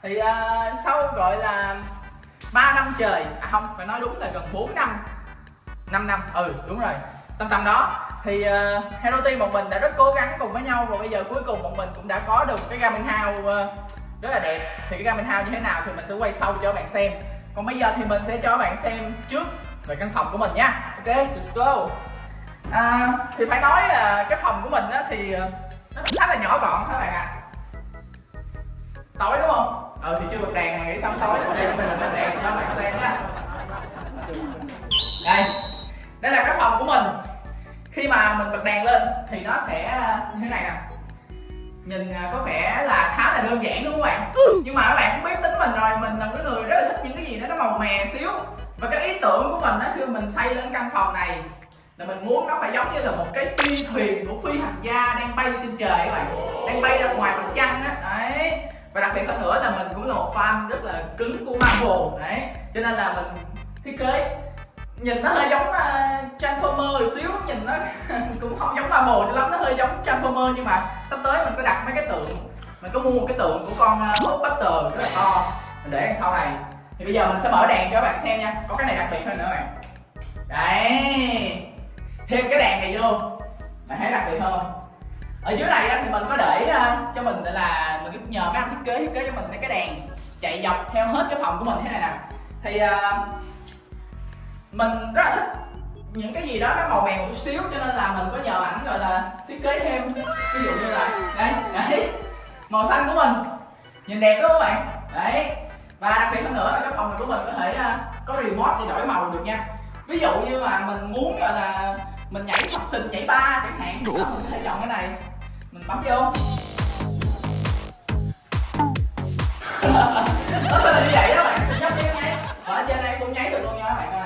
Thì sau gọi là 3 năm trời, không phải nói đúng là gần 4 năm, 5 năm, đúng rồi, tầm đó. Thì Hero Team bọn mình đã rất cố gắng cùng với nhau, và bây giờ cuối cùng bọn mình cũng đã có được cái gaming house rất là đẹp. Thì cái gaming house như thế nào thì mình sẽ quay sau cho các bạn xem. Còn bây giờ thì mình sẽ cho các bạn xem trước về căn phòng của mình nha. Ok, let's go. Thì phải nói là cái phòng của mình á thì nó khá là nhỏ gọn các bạn ạ. Tối đúng không? Thì chưa bật đèn mà nghĩ xong tối. Đây mình bật đèn cho các bạn xem nha. Đây là cái phòng của mình. Khi mà mình bật đèn lên thì nó sẽ như thế này nè. Nhìn có vẻ là khá là đơn giản đúng không các bạn? Nhưng mà các bạn cũng biết tính mình rồi, mình là một cái người rất là thích những cái gì đó nó màu mè xíu. Và cái ý tưởng của mình đó khi mình xây lên căn phòng này là mình muốn nó phải giống như là một cái phi thuyền của phi hành gia đang bay trên trời các bạn, đang bay ra ngoài mặt trăng á. Đấy. Và đặc biệt hơn nữa là mình cũng là một fan rất là cứng của Marvel. Đấy. Cho nên là mình thiết kế nhìn nó hơi giống Transformer xíu, nhìn nó cũng không giống Marvel cho lắm, nó hơi giống Transformer. Nhưng mà sắp tới mình có đặt mấy cái tượng, mình có mua một cái tượng của con Hulkbuster rất là to, mình để đằng sau này. Thì bây giờ mình sẽ mở đèn cho các bạn xem nha. Có cái này đặc biệt hơn nữa các bạn. Đấy, thêm cái đèn này vô, bạn thấy đặc biệt hơn không? Ở dưới này thì mình có để cho mình là mình nhờ mấy anh thiết kế cho mình mấy cái đèn chạy dọc theo hết cái phòng của mình thế này nè. Thì mình rất là thích những cái gì đó nó màu mè một chút xíu, cho nên là mình có nhờ ảnh gọi là thiết kế thêm. Ví dụ như là đấy, màu xanh của mình nhìn đẹp đúng không các bạn? Đấy. Và đặc biệt hơn nữa là cái phòng này của mình có thể có remote để đổi màu được nha. Ví dụ như mà mình muốn gọi là mình nhảy sập sình, nhảy ba chẳng hạn, đó, mình có thể chọn cái này, mình bấm vô. Nó sẽ là như vậy đó bạn, sẽ nhấp nháy. Ở trên đây cũng nháy được luôn nha các bạn ơi.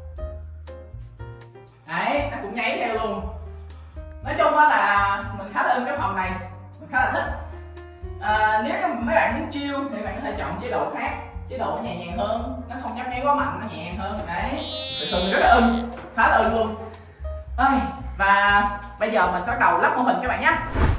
Đấy, nó cũng nháy theo luôn. Nói chung là mình khá là ưng cái phòng này, mình khá là thích. Nếu như mấy bạn muốn chill thì bạn có thể chọn chế độ khác, chế độ nhẹ nhàng hơn, nó không nhấp nháy quá mạnh, nó nhẹ nhàng hơn. Đấy, thực sự mình rất là ưng, khá là ưng luôn. Và bây giờ mình sẽ bắt đầu lắp mô hình các bạn nhé.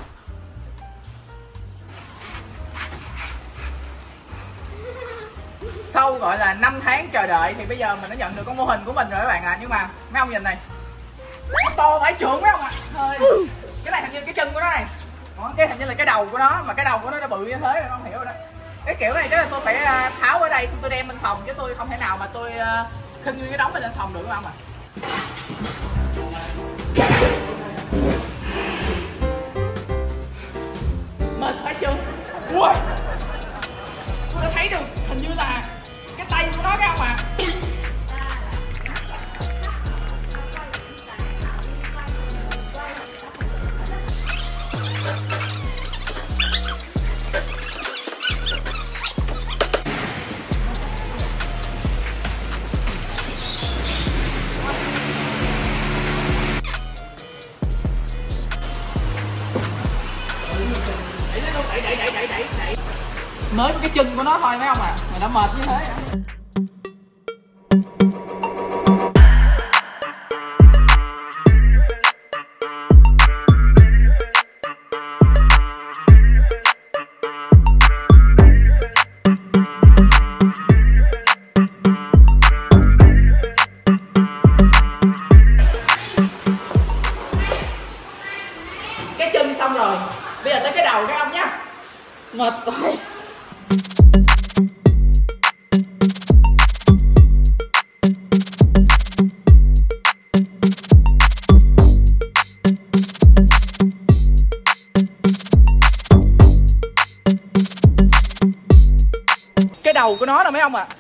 Sau gọi là 5 tháng chờ đợi thì bây giờ mình đã nhận được con mô hình của mình rồi các bạn ạ. Nhưng mà mấy ông nhìn này, nó to phải trưởng mấy ông ạ. Cái này hình như cái chân của nó này, cái hình như là cái đầu của nó, mà cái đầu của nó bự như thế, không hiểu rồi đó. Cái kiểu này chắc là tôi phải tháo ở đây xong tôi đem lên phòng, chứ tôi không thể nào mà tôi khinh nguyên cái đống này lên phòng được các ông ạ. Mệt phải chưa? Ui, tôi đã thấy được hình như là cái tay của nó các ông ạ. Đẩy. Mới cái chân của nó thôi mấy ông à, mà đã mệt như thế. Cái chân xong rồi, bây giờ tới cái đầu các ông nhé. Mệt quá. Cái đầu của nó nè mấy ông ạ.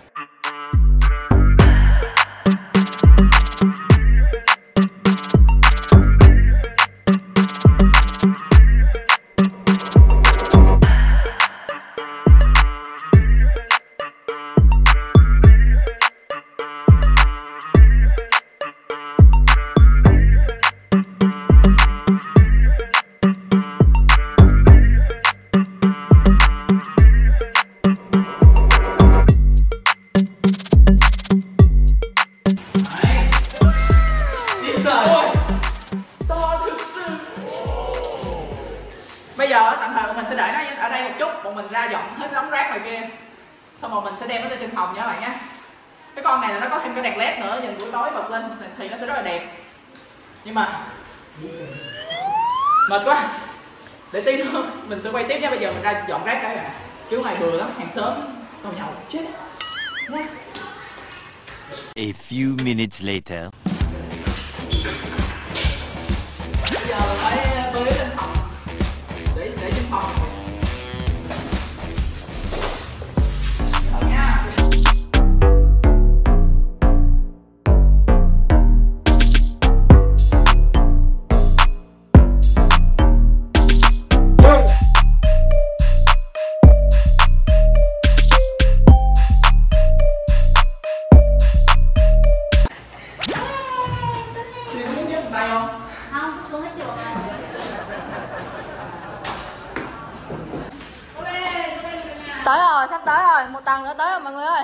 giờ tạm thời mình sẽ để nó ở đây một chút, bọn mình ra dọn hết đống rác ngoài kia, xong rồi mình sẽ đem nó lên trên phòng nha các bạn nhé. Cái con này là nó có thêm cái đèn led nữa, nhìn buổi tối bật lên thì nó sẽ rất là đẹp. Nhưng mà mệt quá, để tí nữa mình sẽ quay tiếp nha. Bây giờ mình ra dọn rác cái ạ, chứ ngày bừa lắm, hàng xóm tao nhậu chết nha. A few minutes later. Bây giờ phải bơi lên phòng, để trên phòng. Tới rồi, sắp tới rồi, một tuần nữa tới rồi mọi người ơi.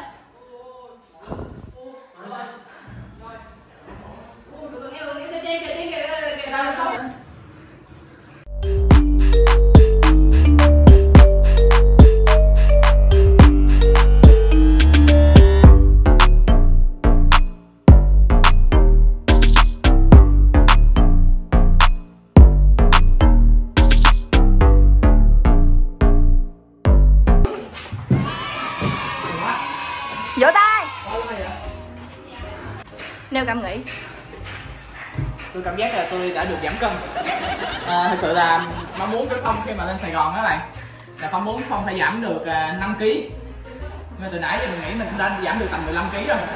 Vỗ tay. Nêu cảm nghĩ. Tôi cảm giác là tôi đã được giảm cân. Thật sự là mong muốn của Phong khi mà lên Sài Gòn đó bạn, là Phong muốn Phong phải giảm được 5 kg. Nhưng từ nãy giờ mình nghĩ mình cũng đã giảm được tầm 15 kg rồi.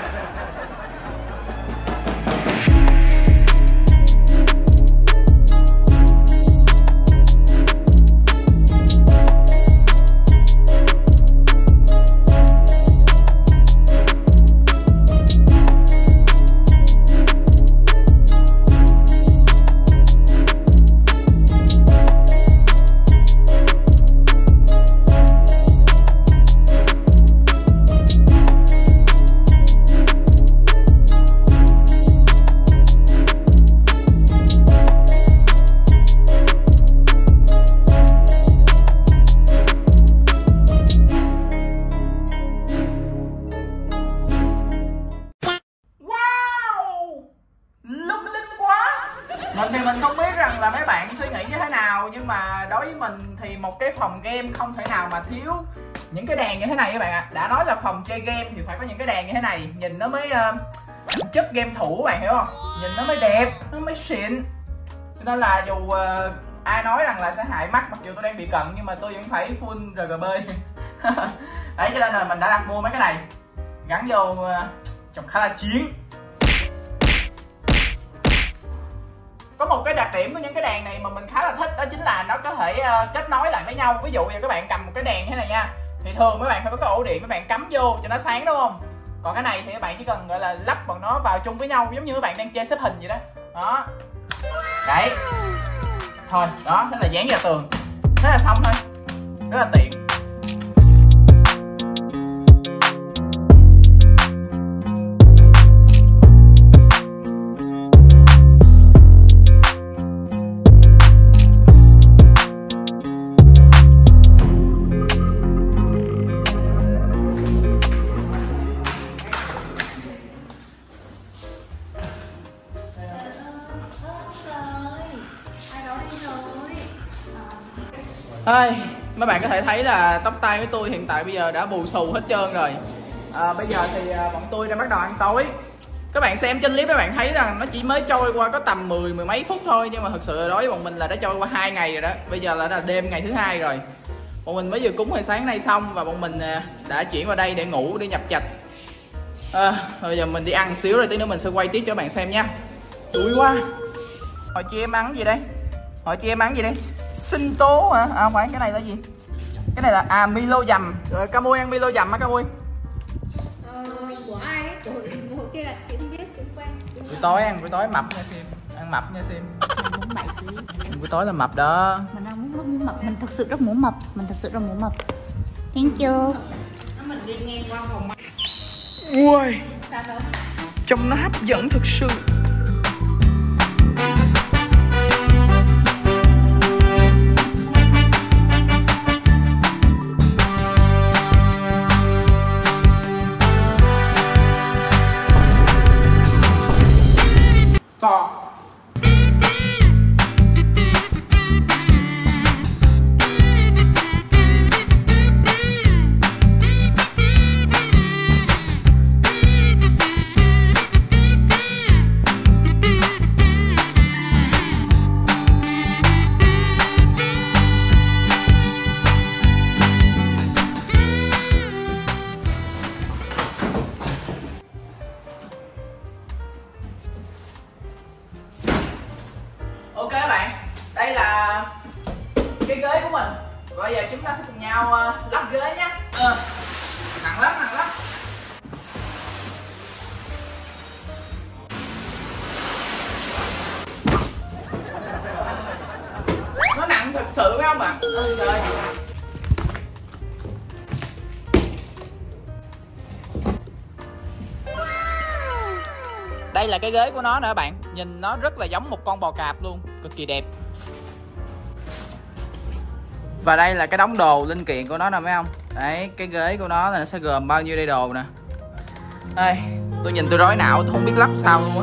Mình thì mình không biết rằng là mấy bạn suy nghĩ như thế nào, nhưng mà đối với mình thì một cái phòng game không thể nào mà thiếu những cái đèn như thế này các bạn ạ. Đã nói là phòng chơi game thì phải có những cái đèn như thế này, nhìn nó mới chất game thủ, các bạn hiểu không? Nhìn nó mới đẹp, nó mới xịn. Cho nên là dù ai nói rằng là sẽ hại mắt, mặc dù tôi đang bị cận nhưng mà tôi vẫn phải full RGB. Đấy, cho nên là mình đã đặt mua mấy cái này gắn vô trông khá là chiến. Có một cái đặc điểm của những cái đèn này mà mình khá là thích, đó chính là nó có thể kết nối lại với nhau. Ví dụ như các bạn cầm một cái đèn thế này nha, thì thường mấy bạn phải có cái ổ điện các bạn cắm vô cho nó sáng, đúng không? Còn cái này thì các bạn chỉ cần gọi là lắp bọn nó vào chung với nhau, giống như các bạn đang chơi xếp hình vậy đó. Đó. Đấy. Thôi, đó, thế là dán vào tường. Thế là xong thôi. Rất là tiện. Mấy bạn có thể thấy là tóc tai của tôi hiện tại bây giờ đã bù xù hết trơn rồi. Bây giờ thì bọn tôi đã bắt đầu ăn tối. Các bạn xem trên clip các bạn thấy rằng nó chỉ mới trôi qua có tầm mười mấy phút thôi, nhưng mà thật sự đối với bọn mình là đã trôi qua 2 ngày rồi đó. Bây giờ là đêm ngày thứ 2 rồi. Bọn mình mới vừa cúng hồi sáng nay xong và bọn mình đã chuyển qua đây để ngủ, để nhập trạch. Bây giờ mình đi ăn xíu rồi tí nữa mình sẽ quay tiếp cho các bạn xem nha. Đuối quá. Hồi chị em ăn gì đây? Hồi chị em ăn gì đây? Sinh tố hả? À phải, cái này là gì? Cái này là Milo dầm. Rồi Camui ăn Milo dầm hả Camui? Của ai ấy? Của kia là chị không biết, chị không quen. Buổi tối mập nha Sim. Ăn mập nha Sim. Mình muốn 7 kg. Buổi tối là mập đó. Mình đang muốn mập, mình thật sự rất muốn mập, Thank you. Mình đi ngang qua phòng. Ui. Trông nó hấp dẫn thực sự. của mình. Bây giờ chúng ta sẽ cùng nhau lắp ghế nhé. Nặng lắm, nặng lắm. Nó nặng thật sự phải không ạ? Trời. Đây là cái ghế của nó nữa bạn. Nhìn nó rất là giống một con bò cạp luôn. Cực kỳ đẹp. Và đây là cái đống đồ linh kiện của nó nè mấy không. Đấy, cái ghế của nó là nó sẽ gồm bao nhiêu đây đồ nè. Đây, tôi nhìn tôi rối não, tôi không biết lắp sao luôn á.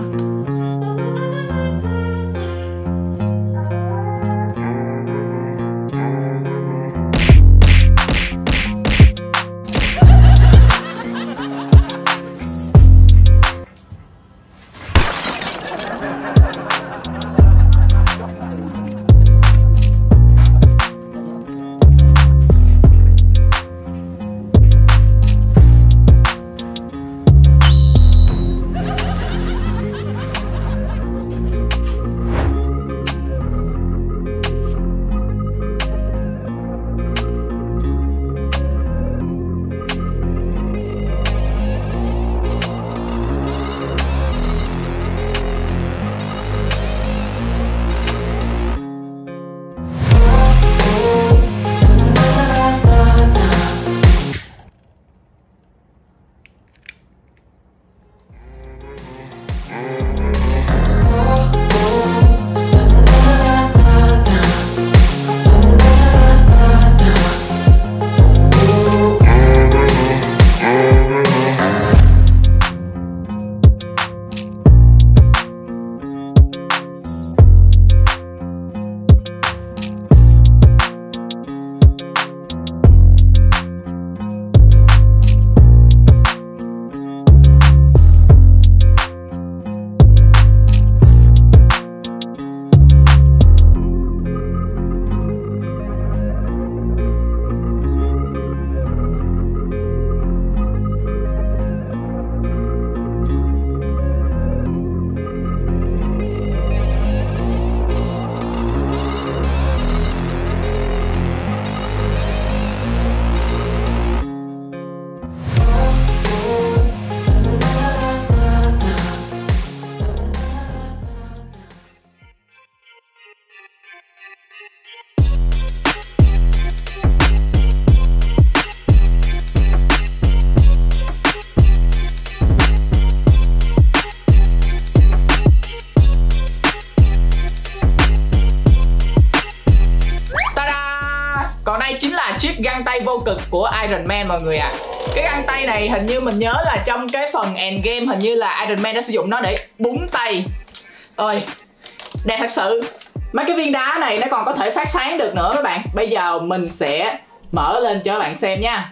Còn đây chính là chiếc găng tay vô cực của Iron Man mọi người ạ. Cái găng tay này hình như mình nhớ là trong cái phần Endgame hình như là Iron Man đã sử dụng nó để búng tay. Ôi, đẹp thật sự. Mấy cái viên đá này nó còn có thể phát sáng được nữa các bạn. Bây giờ mình sẽ mở lên cho các bạn xem nha.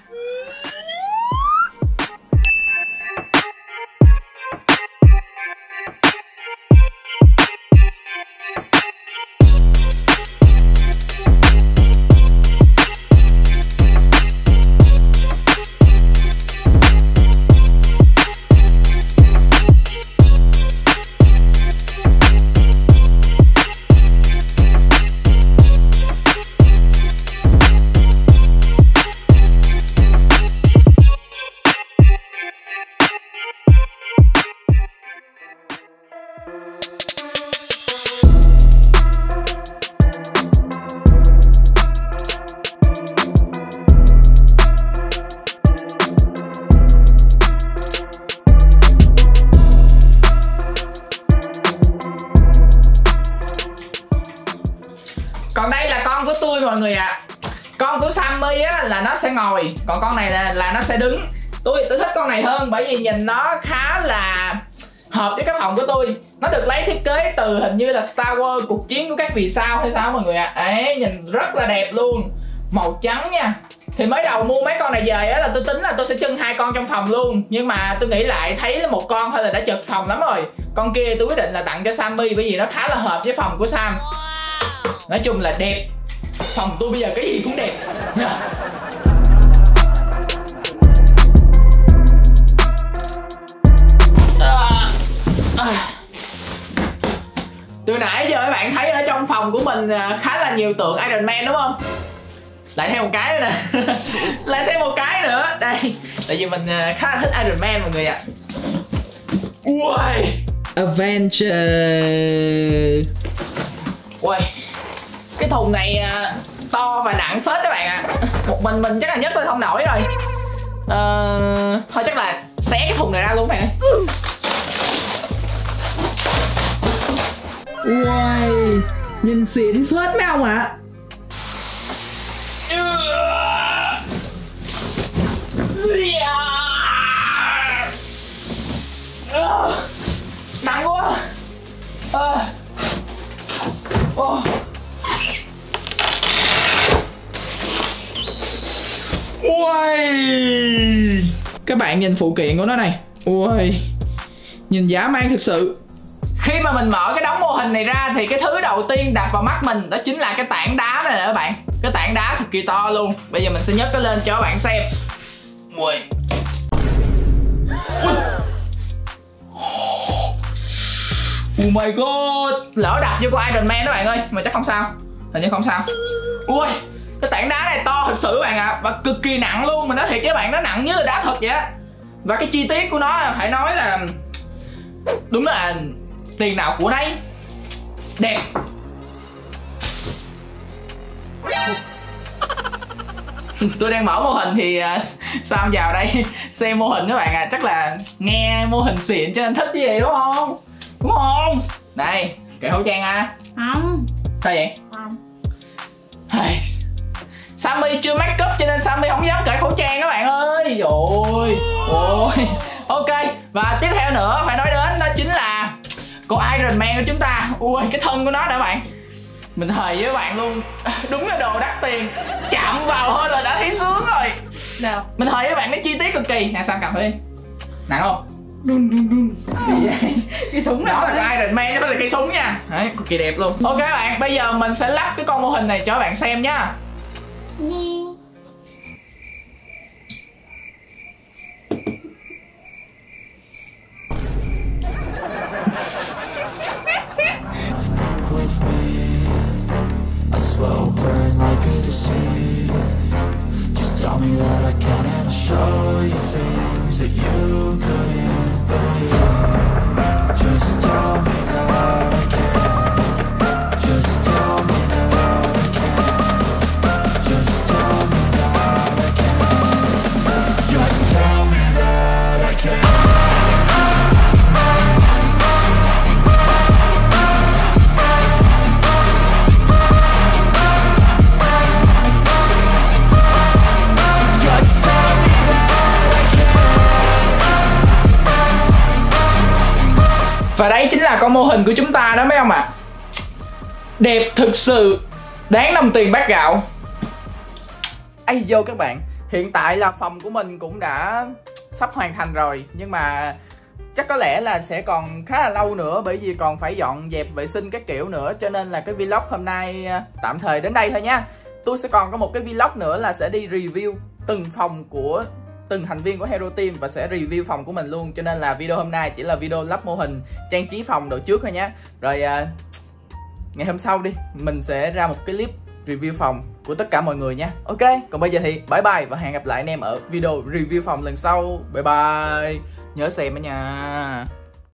Còn đây là con của tôi mọi người ạ. Con của Sammy á là nó sẽ ngồi, còn con này là nó sẽ đứng. Tôi thích con này hơn bởi vì nhìn nó khá là hợp với cái phòng của tôi. Nó được lấy thiết kế từ hình như là Star Wars, cuộc chiến của các vì sao hay sao mọi người ạ. Đấy, nhìn rất là đẹp luôn. Màu trắng nha. Thì mới đầu mua mấy con này về á là tôi tính là tôi sẽ trưng 2 con trong phòng luôn. Nhưng mà tôi nghĩ lại thấy một con thôi là đã chật phòng lắm rồi. Con kia tôi quyết định là tặng cho Sammy bởi vì nó khá là hợp với phòng của Sam. Nói chung là đẹp. Phòng tôi bây giờ cái gì cũng đẹp. Từ nãy giờ các bạn thấy ở trong phòng của mình khá là nhiều tượng Iron Man đúng không? Lại thêm một cái nữa nè. Lại thêm một cái nữa. Đây, tại vì mình khá là thích Iron Man mọi người ạ. Ui, Avenger. Ui, cái thùng này to và nặng phết các bạn ạ. Một mình chắc là nhấc lên không nổi rồi. Thôi chắc là xé cái thùng này ra luôn các bạn ơi. Ui, nhìn xịn phết mấy ông ạ. Nặng quá. Ui, các bạn nhìn phụ kiện của nó này. Ui, nhìn dã man thực sự. Khi mà mình mở cái đống mô hình này ra thì cái thứ đầu tiên đập vào mắt mình đó chính là cái tảng đá này nè các bạn. Cái tảng đá cực kỳ to luôn. Bây giờ mình sẽ nhấc nó lên cho các bạn xem. Ui. Oh my god. Lỡ đập vô con Iron Man đó bạn ơi. Mà chắc không sao. Hình như không sao. Ui, cái tảng đá này to thật sự các bạn ạ. Và cực kỳ nặng luôn. Mình nói thiệt với các bạn, nó nặng như là đá thật vậy á. Và cái chi tiết của nó phải nói là đúng là tiền nào của nấy. Đẹp. Tôi đang mở mô hình thì Sam vào đây xem mô hình các bạn ạ. Chắc là nghe mô hình xịn cho nên thích như vậy đúng không? Đúng không? Đây, kệ khẩu trang à. Không. Sao vậy? Không. Sammy chưa make up cho nên Sammy không dám cởi khẩu trang các bạn ơi. Rồi. Ôi. Ok, và tiếp theo nữa phải nói đến đó chính là con Iron Man của chúng ta. Ui, cái thân của nó đã bạn. Mình thề với các bạn luôn, đúng là đồ đắt tiền. Chạm vào thôi là đã thấy sướng rồi. Nào, mình thề với các bạn nó chi tiết cực kỳ. Nè, Sam cầm thử đi. Nặng không? Đun đun đun. Cái súng đó là cái Iron Man, nó là cây súng nha. Đấy, cực kỳ đẹp luôn. Ok các bạn, bây giờ mình sẽ lắp cái con mô hình này cho các bạn xem nhá. Slow burn like a disease. Just tell me that I can and I'll show you things that you couldn't believe. Just tell me that I can. Just tell me that I can. Just tell me that I can. Just tell me that I can. Và đấy chính là con mô hình của chúng ta đó mấy ông ạ. Đẹp thực sự, đáng đồng tiền bát gạo. Ây vô các bạn, hiện tại là phòng của mình cũng đã sắp hoàn thành rồi. Nhưng mà chắc có lẽ là sẽ còn khá là lâu nữa, bởi vì còn phải dọn dẹp vệ sinh các kiểu nữa. Cho nên là cái vlog hôm nay tạm thời đến đây thôi nha. Tôi sẽ còn có một cái vlog nữa là sẽ đi review từng phòng của từng thành viên của Hero Team và sẽ review phòng của mình luôn. Cho nên là video hôm nay chỉ là video lắp mô hình, trang trí phòng đồ trước thôi nhé. Rồi ngày hôm sau đi, mình sẽ ra một cái clip review phòng của tất cả mọi người nha. Ok, còn bây giờ thì bye bye và hẹn gặp lại anh em ở video review phòng lần sau. Bye bye, nhớ xem đó nha.